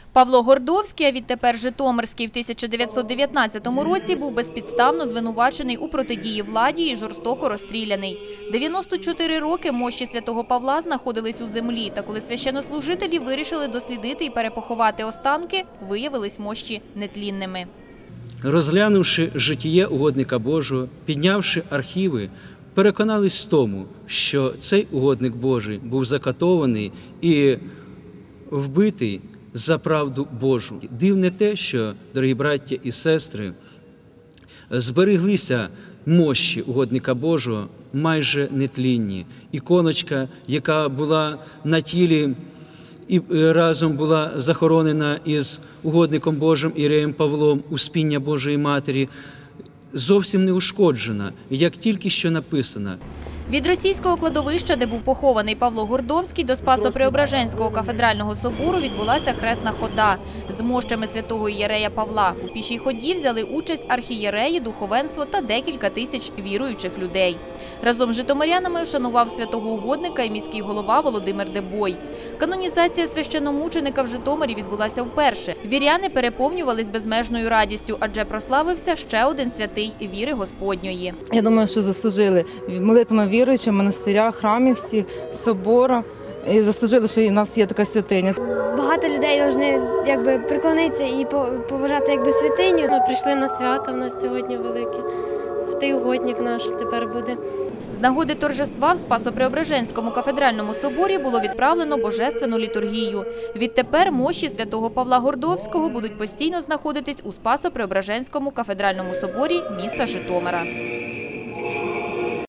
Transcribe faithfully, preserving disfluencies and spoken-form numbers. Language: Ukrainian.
Павло Гордовський, а відтепер Житомирський, в тисяча дев'ятсот дев'ятнадцятому році був безпідставно звинувачений у протидії владі і жорстоко розстріляний. дев'яносто чотири роки мощі святого Павла знаходились у землі, та коли священнослужителі вирішили дослідити і перепоховати останки, виявились мощі нетлінними. Розглянувши житіє угодника Божого, піднявши архіви, переконались в тому, що цей угодник Божий був закатований і вбитий за правду Божу. Дивне те, що, дорогі браття і сестри, збереглися мощі угодника Божого майже нетлінні. Іконочка, яка була на тілі і разом була захоронена із угодником Божим Іреєм Павлом, Успіння Божої Матері, зовсім не ушкоджена, як тільки що написано. Від російського кладовища, де був похований Павло Гордовський, до Спасо-Преображенського кафедрального собору відбулася хресна хода з мощами святого ієрея Павла. У пішій ході взяли участь архієреї, духовенство та декілька тисяч віруючих людей. Разом з житомирянами вшанував святого угодника і міський голова Володимир Дебой. Канонізація священномученика в Житомирі відбулася вперше. Віряни переповнювались безмежною радістю, адже прославився ще один святий віри Господньої. Я думаю, що заслужили молитвами віруючим, монастиря, храмів всіх, собора. І заслужили, що у нас є така святиня. Багато людей повинні якби приклонитися і поважати якби святиню. Ми прийшли на свято, в нас сьогодні велике. Святий угодник наш тепер буде. З нагоди торжества в Спасо-Преображенському кафедральному соборі було відправлено божественну літургію. Відтепер мощі святого Павла Гордовського будуть постійно знаходитись у Спасо-Преображенському кафедральному соборі міста Житомира.